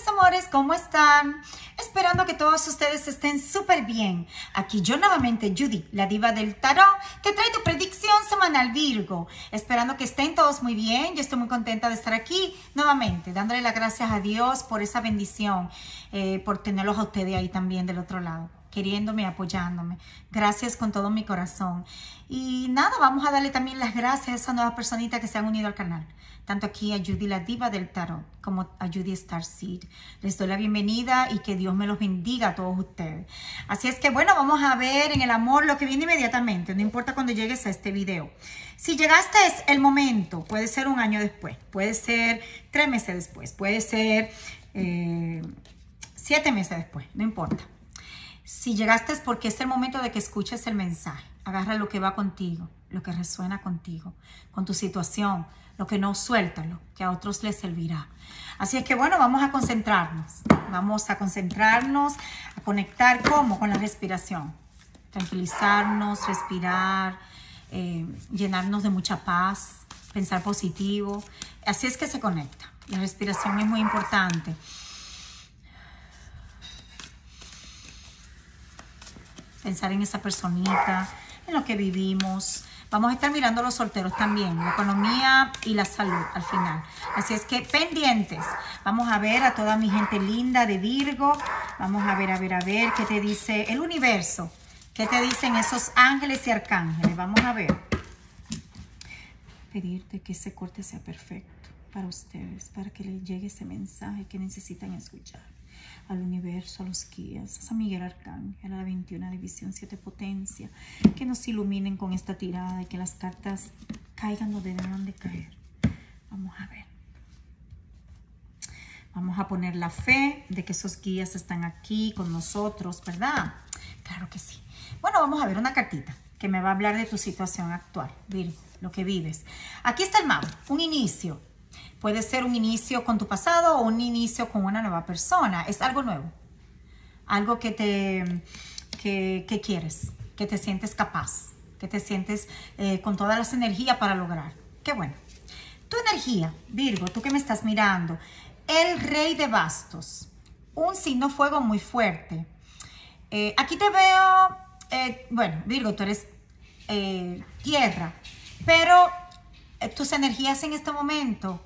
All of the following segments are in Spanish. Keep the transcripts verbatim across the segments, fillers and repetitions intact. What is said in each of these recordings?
mis amores, ¿cómo están? Esperando que todos ustedes estén súper bien. Aquí yo nuevamente, Judy, la diva del tarot, que trae tu predicción semanal Virgo. Esperando que estén todos muy bien. Yo estoy muy contenta de estar aquí nuevamente, dándole las gracias a Dios por esa bendición, eh, por tenerlos a ustedes ahí también del otro lado, queriéndome, apoyándome. Gracias con todo mi corazón. Y nada, vamos a darle también las gracias a esas nuevas personitas que se han unido al canal. Tanto aquí a Judy la diva del tarot como a Judy Starseed. Les doy la bienvenida y que Dios me los bendiga a todos ustedes. Así es que bueno, vamos a ver en el amor lo que viene inmediatamente. No importa cuando llegues a este video. Si llegaste es el momento, puede ser un año después, puede ser tres meses después, puede ser eh, siete meses después, no importa. Si llegaste es porque es el momento de que escuches el mensaje. Agarra lo que va contigo, lo que resuena contigo, con tu situación. Lo que no, suéltalo, que a otros les servirá. Así es que bueno, vamos a concentrarnos. Vamos a concentrarnos, a conectar, ¿cómo? Con la respiración. Tranquilizarnos, respirar, eh, llenarnos de mucha paz, pensar positivo. Así es que se conecta. La respiración es muy importante. Pensar en esa personita, en lo que vivimos. Vamos a estar mirando a los solteros también, la economía y la salud al final. Así es que pendientes. Vamos a ver a toda mi gente linda de Virgo. Vamos a ver, a ver, a ver qué te dice el universo. ¿Qué te dicen esos ángeles y arcángeles? Vamos a ver. Pedirte que ese corte sea perfecto para ustedes, para que les llegue ese mensaje que necesitan escuchar. Al universo, a los guías, a San Miguel Arcángel, a la veintiuna División, siete Potencia, que nos iluminen con esta tirada y que las cartas caigan donde deben de caer. Vamos a ver. Vamos a poner la fe de que esos guías están aquí con nosotros, ¿verdad? Claro que sí. Bueno, vamos a ver una cartita que me va a hablar de tu situación actual, Virgo, lo que vives. Aquí está el mago, un inicio. Puede ser un inicio con tu pasado o un inicio con una nueva persona. Es algo nuevo. Algo que te que, que quieres, que te sientes capaz, que te sientes eh, con todas las energías para lograr. Qué bueno. Tu energía, Virgo, tú que me estás mirando. El rey de bastos. Un signo fuego muy fuerte. Eh, aquí te veo, eh, bueno, Virgo, tú eres eh, tierra, pero eh, tus energías en este momento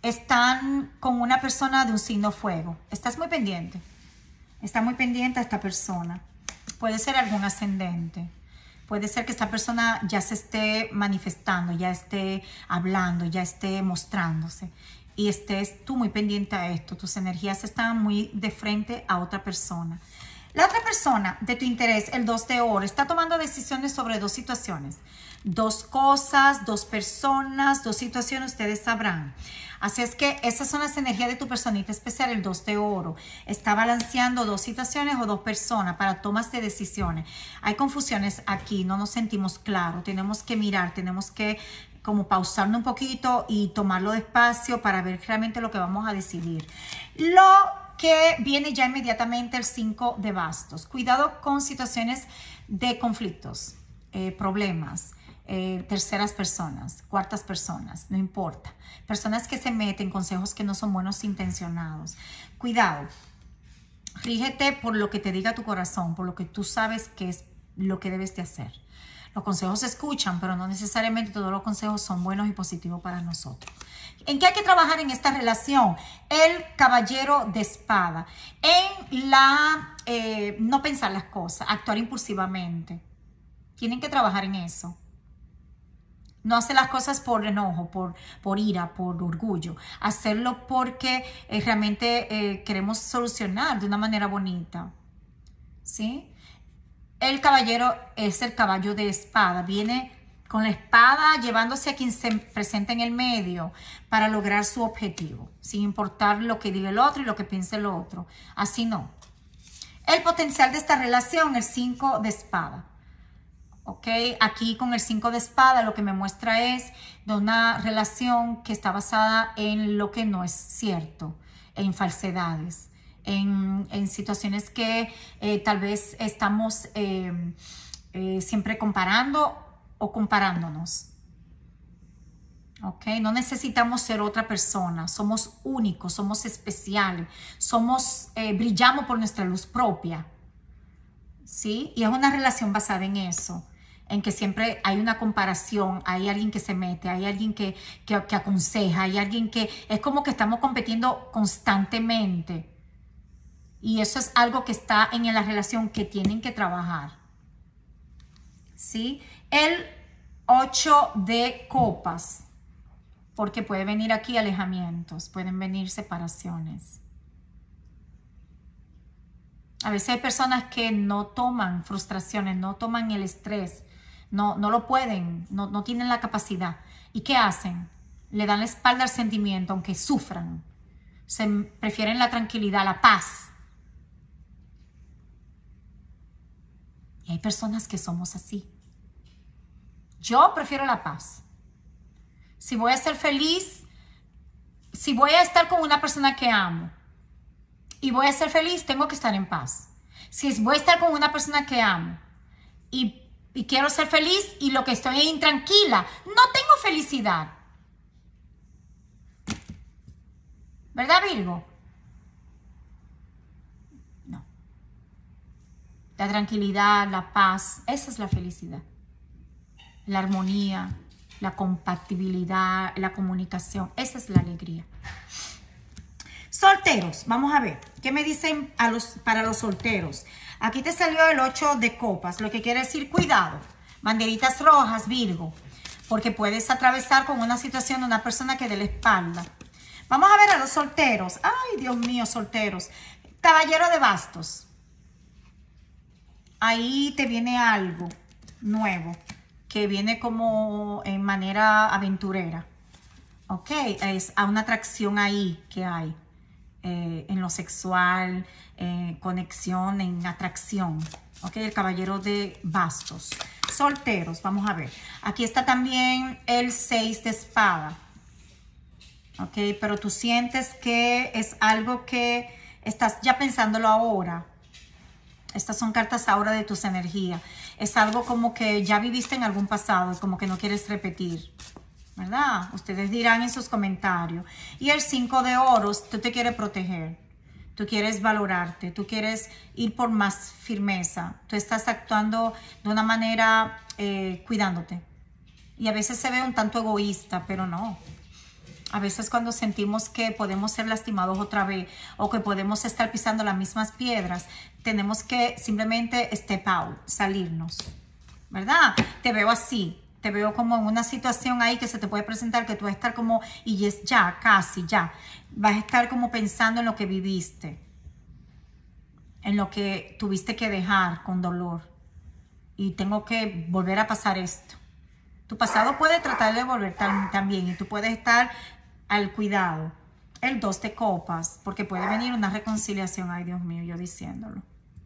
están con una persona de un signo fuego. Estás muy pendiente. Está muy pendiente a esta persona. Puede ser algún ascendente. Puede ser que esta persona ya se esté manifestando, ya esté hablando, ya esté mostrándose. Y estés tú muy pendiente a esto. Tus energías están muy de frente a otra persona. La otra persona de tu interés, el dos de oro, está tomando decisiones sobre dos situaciones. Dos cosas, dos personas, dos situaciones, ustedes sabrán. Así es que esas son las energías de tu personita especial, el dos de oro. Está balanceando dos situaciones o dos personas para tomas de decisiones. Hay confusiones aquí, no nos sentimos claros. Tenemos que mirar, tenemos que como pausarnos un poquito y tomarlo despacio para ver realmente lo que vamos a decidir. Lo que viene ya inmediatamente el cinco de bastos. Cuidado con situaciones de conflictos, eh, problemas. Eh, terceras personas, cuartas personas, no importa. Personas que se meten consejos que no son buenos intencionados. Cuidado. Rígete por lo que te diga tu corazón, por lo que tú sabes que es lo que debes de hacer. Los consejos se escuchan, pero no necesariamente todos los consejos son buenos y positivos para nosotros. ¿En qué hay que trabajar en esta relación? El caballero de espada. En la eh, no pensar las cosas, actuar impulsivamente. Tienen que trabajar en eso. No hacer las cosas por enojo, por, por ira, por orgullo. Hacerlo porque eh, realmente eh, queremos solucionar de una manera bonita. ¿Sí? El caballero es el caballo de espada. Viene con la espada llevándose a quien se presenta en el medio para lograr su objetivo. Sin importar lo que diga el otro y lo que piense el otro. Así no. El potencial de esta relación, el cinco de espada. Ok, aquí con el cinco de espada lo que me muestra es de una relación que está basada en lo que no es cierto, en falsedades, en, en situaciones que eh, tal vez estamos eh, eh, siempre comparando o comparándonos. ¿ok? No necesitamos ser otra persona, somos únicos, somos especiales, somos, eh, brillamos por nuestra luz propia, ¿sí? Y es una relación basada en eso, en que siempre hay una comparación, hay alguien que se mete, hay alguien que, que, que aconseja, hay alguien que es como que estamos compitiendo constantemente. Y eso es algo que está en la relación que tienen que trabajar, ¿sí? El ocho de copas, porque puede venir aquí alejamientos, pueden venir separaciones. A veces hay personas que no toman frustraciones, no toman el estrés, no, no lo pueden, no, no tienen la capacidad. ¿Y qué hacen? Le dan la espalda al sentimiento, aunque sufran. Se prefieren la tranquilidad, la paz. Y hay personas que somos así. Yo prefiero la paz. Si voy a ser feliz, si voy a estar con una persona que amo y voy a ser feliz, tengo que estar en paz. Si voy a estar con una persona que amo y, y quiero ser feliz y lo que estoy intranquila, no tengo felicidad. ¿Verdad, Virgo? No. La tranquilidad, la paz, esa es la felicidad. La armonía, la compatibilidad, la comunicación, esa es la alegría. Solteros, vamos a ver, ¿qué me dicen a los, para los solteros? Aquí te salió el ocho de copas, lo que quiere decir cuidado, banderitas rojas, Virgo, porque puedes atravesar con una situación de una persona que dé la espalda. Vamos a ver a los solteros, ay Dios mío, solteros, caballero de bastos, ahí te viene algo nuevo, que viene como en manera aventurera, ok, es a una atracción ahí que hay. Eh, en lo sexual, eh, conexión, en atracción. Ok, el caballero de bastos. Solteros, vamos a ver. Aquí está también el seis de espada. Ok, pero tú sientes que es algo que estás ya pensándolo ahora. Estas son cartas ahora de tus energías. Es algo como que ya viviste en algún pasado y como que no quieres repetir. ¿Verdad? Ustedes dirán en sus comentarios. Y el cinco de oros, tú te quieres proteger. Tú quieres valorarte. Tú quieres ir por más firmeza. Tú estás actuando de una manera eh, cuidándote. Y a veces se ve un tanto egoísta, pero no. A veces cuando sentimos que podemos ser lastimados otra vez o que podemos estar pisando las mismas piedras, tenemos que simplemente step out, salirnos. ¿Verdad? Te veo así. Te veo como en una situación ahí que se te puede presentar que tú vas a estar como, y es ya, casi, ya. Vas a estar como pensando en lo que viviste. En lo que tuviste que dejar con dolor. Y tengo que volver a pasar esto. Tu pasado puede tratar de volver tam, también y tú puedes estar al cuidado. El dos de copas, porque puede venir una reconciliación. Ay, Dios mío, yo diciéndolo.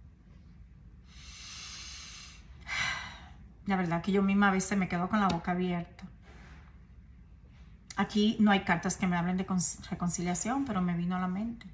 La verdad que yo misma a veces me quedo con la boca abierta. Aquí no hay cartas que me hablen de reconciliación, pero me vino a la mente.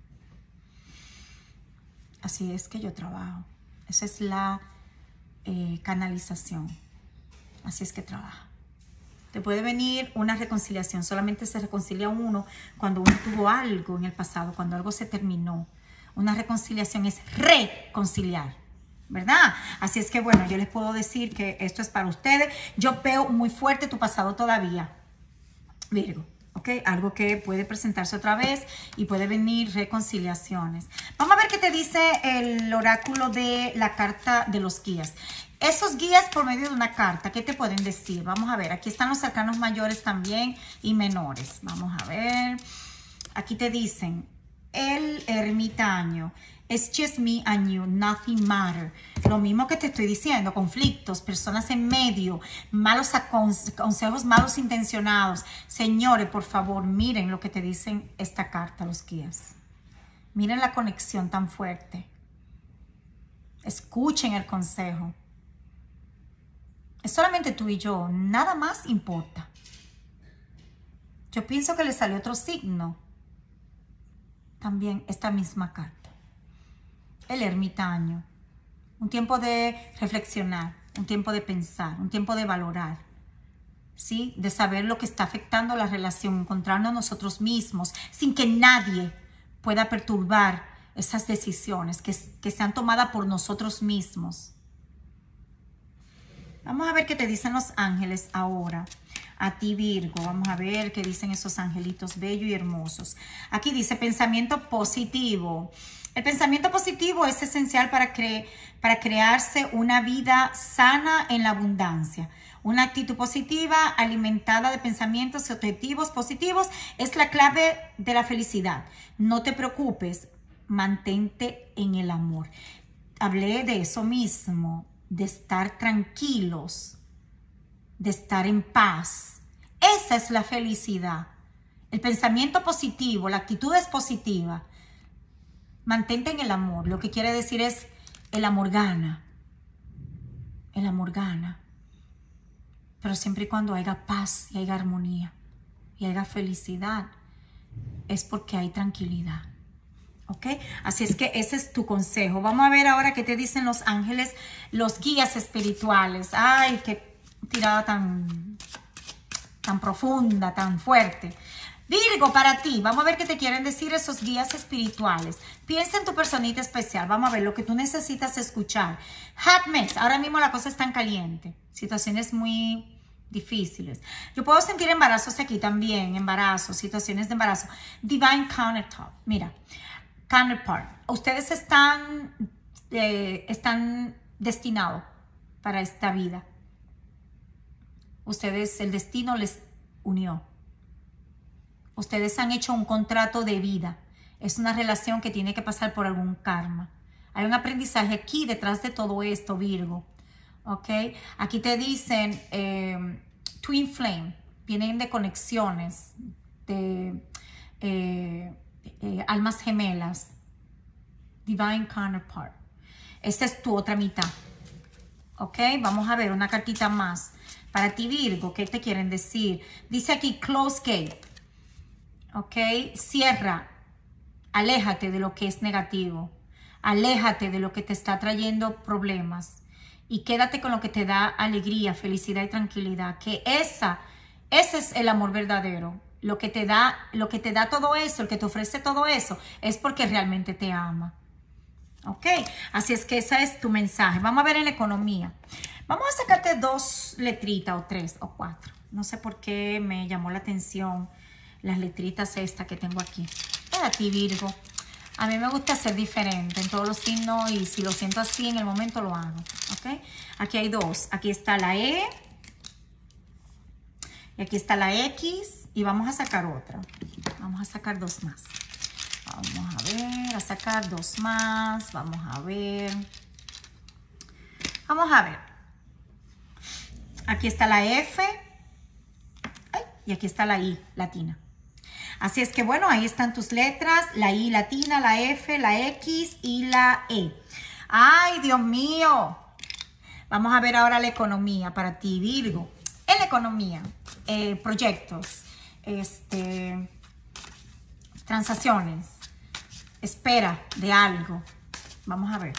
Así es que yo trabajo. Esa es la eh, canalización. Así es que trabaja. Te puede venir una reconciliación. Solamente se reconcilia uno cuando uno tuvo algo en el pasado, cuando algo se terminó. Una reconciliación es reconciliar. ¿Verdad? Así es que bueno, yo les puedo decir que esto es para ustedes. Yo veo muy fuerte tu pasado todavía, Virgo, ¿ok? Algo que puede presentarse otra vez y puede venir reconciliaciones. Vamos a ver qué te dice el oráculo de la carta de los guías. Esos guías por medio de una carta, ¿qué te pueden decir? Vamos a ver, aquí están los arcanos mayores también y menores. Vamos a ver, aquí te dicen el ermitaño. It's just me and you, nothing matter. Lo mismo que te estoy diciendo, conflictos, personas en medio, malos consejos, malos intencionados. Señores, por favor, miren lo que te dicen esta carta, los guías. Miren la conexión tan fuerte. Escuchen el consejo. Es solamente tú y yo, nada más importa. Yo pienso que le salió otro signo. También esta misma carta. El ermitaño, un tiempo de reflexionar, un tiempo de pensar, un tiempo de valorar. ¿sí? De saber lo que está afectando la relación, encontrarnos nosotros mismos, sin que nadie pueda perturbar esas decisiones que, que sean tomadas por nosotros mismos. Vamos a ver qué te dicen los ángeles ahora. A ti, Virgo, vamos a ver qué dicen esos angelitos bellos y hermosos. Aquí dice pensamiento positivo. El pensamiento positivo es esencial para, cre para crearse una vida sana en la abundancia. Una actitud positiva alimentada de pensamientos y objetivos positivos es la clave de la felicidad. No te preocupes, mantente en el amor. Hablé de eso mismo, de estar tranquilos, de estar en paz. Esa es la felicidad. El pensamiento positivo, la actitud es positiva. Mantente en el amor. Lo que quiere decir es el amor gana. El amor gana. Pero siempre y cuando haya paz y haya armonía y haya felicidad, es porque hay tranquilidad. ¿Ok? Así es que ese es tu consejo. Vamos a ver ahora qué te dicen los ángeles, los guías espirituales. Ay, qué tirada tan, tan profunda, tan fuerte. Virgo, para ti, vamos a ver qué te quieren decir esos guías espirituales. Piensa en tu personita especial. Vamos a ver lo que tú necesitas escuchar. Hot mess. Ahora mismo la cosa es tan caliente. Situaciones muy difíciles. Yo puedo sentir embarazos aquí también. Embarazos, situaciones de embarazo. Divine countertop. Mira. Counterpart. Ustedes están, eh, están destinados para esta vida. Ustedes, el destino les unió. Ustedes han hecho un contrato de vida. Es una relación que tiene que pasar por algún karma. Hay un aprendizaje aquí detrás de todo esto, Virgo. ¿Ok? Aquí te dicen eh, Twin Flame. Vienen de conexiones, de eh, eh, almas gemelas. Divine Counterpart. Esta es tu otra mitad. ¿Ok? Vamos a ver una cartita más. Para ti, Virgo, ¿qué te quieren decir? Dice aquí, close gate. ¿Ok? Cierra. Aléjate de lo que es negativo. Aléjate de lo que te está trayendo problemas. Y quédate con lo que te da alegría, felicidad y tranquilidad. Que esa, ese es el amor verdadero. Lo que te da, lo que te da todo eso, el que te ofrece todo eso, es porque realmente te ama. ¿Ok? Así es que ese es tu mensaje. Vamos a ver en la economía. Vamos a sacarte dos letritas o tres o cuatro. No sé por qué me llamó la atención las letritas estas que tengo aquí. Para ti, Virgo. A mí me gusta ser diferente en todos los signos y si lo siento así en el momento lo hago. ¿Ok? Aquí hay dos. Aquí está la E. Y aquí está la X. Y vamos a sacar otra. Vamos a sacar dos más. Vamos a ver, a sacar dos más. Vamos a ver. Vamos a ver. Aquí está la F. Ay, y aquí está la I latina. Así es que bueno, ahí están tus letras. La I latina, la F, la X y la E. ¡Ay, Dios mío! Vamos a ver ahora la economía para ti, Virgo. En la economía, eh, proyectos, este, transacciones, espera de algo. Vamos a ver.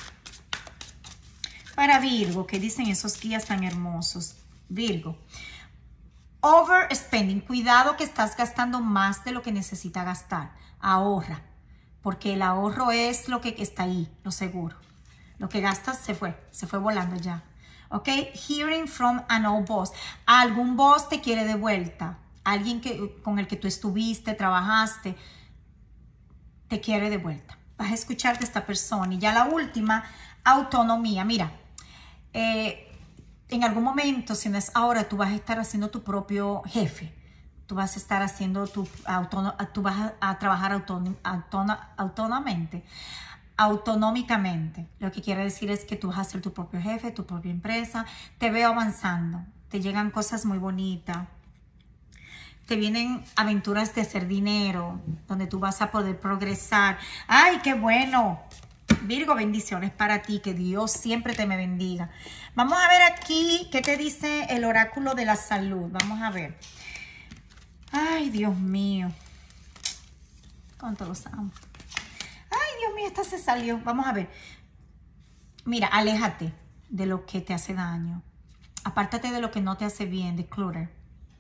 Para Virgo, ¿qué dicen esos guías tan hermosos? Virgo, overspending. Cuidado que estás gastando más de lo que necesitas gastar. Ahorra, porque el ahorro es lo que está ahí, lo seguro. Lo que gastas se fue, se fue volando ya. ¿Ok? Hearing from an old boss. Algún boss te quiere de vuelta. Alguien que, con el que tú estuviste, trabajaste, te quiere de vuelta. Vas a escuchar de esta persona. Y ya la última, autonomía. Mira, eh, en algún momento, si no es ahora, tú vas a estar haciendo tu propio jefe. Tú vas a estar haciendo tu autónomo, tú vas a, a trabajar autónom, autónom, autónomamente. Autonómicamente. Lo que quiere decir es que tú vas a ser tu propio jefe, tu propia empresa. Te veo avanzando. Te llegan cosas muy bonitas. Te vienen aventuras de hacer dinero, donde tú vas a poder progresar. ¡Ay, qué bueno! Virgo, bendiciones para ti. Que Dios siempre te me bendiga. Vamos a ver aquí qué te dice el oráculo de la salud. Vamos a ver. ¡Ay, Dios mío! ¿Cuánto los amo? Dios mío, esta se salió. Vamos a ver. Mira, aléjate de lo que te hace daño. Apártate de lo que no te hace bien, de clutter.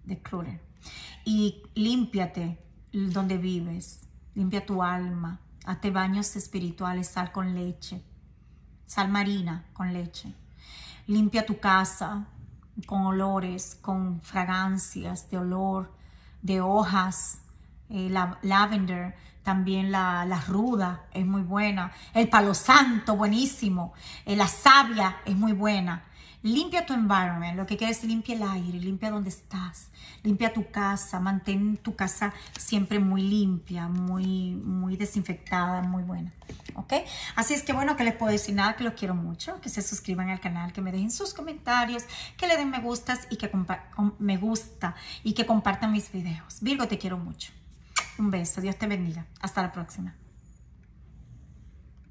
de clutter. Y límpiate donde vives, limpia tu alma, hazte baños espirituales, sal con leche, sal marina con leche. Limpia tu casa con olores, con fragancias de olor, de hojas, eh, la, lavender, también la, la ruda es muy buena, el palo santo buenísimo, eh, la savia es muy buena. Limpia tu environment, lo que quieres es limpia el aire, limpia donde estás, limpia tu casa, mantén tu casa siempre muy limpia, muy, muy desinfectada, muy buena, ¿ok? Así es que bueno, que les puedo decir nada, que los quiero mucho, que se suscriban al canal, que me dejen sus comentarios, que le den me gustas y que me gusta y que compartan mis videos. Virgo, te quiero mucho. Un beso, Dios te bendiga. Hasta la próxima.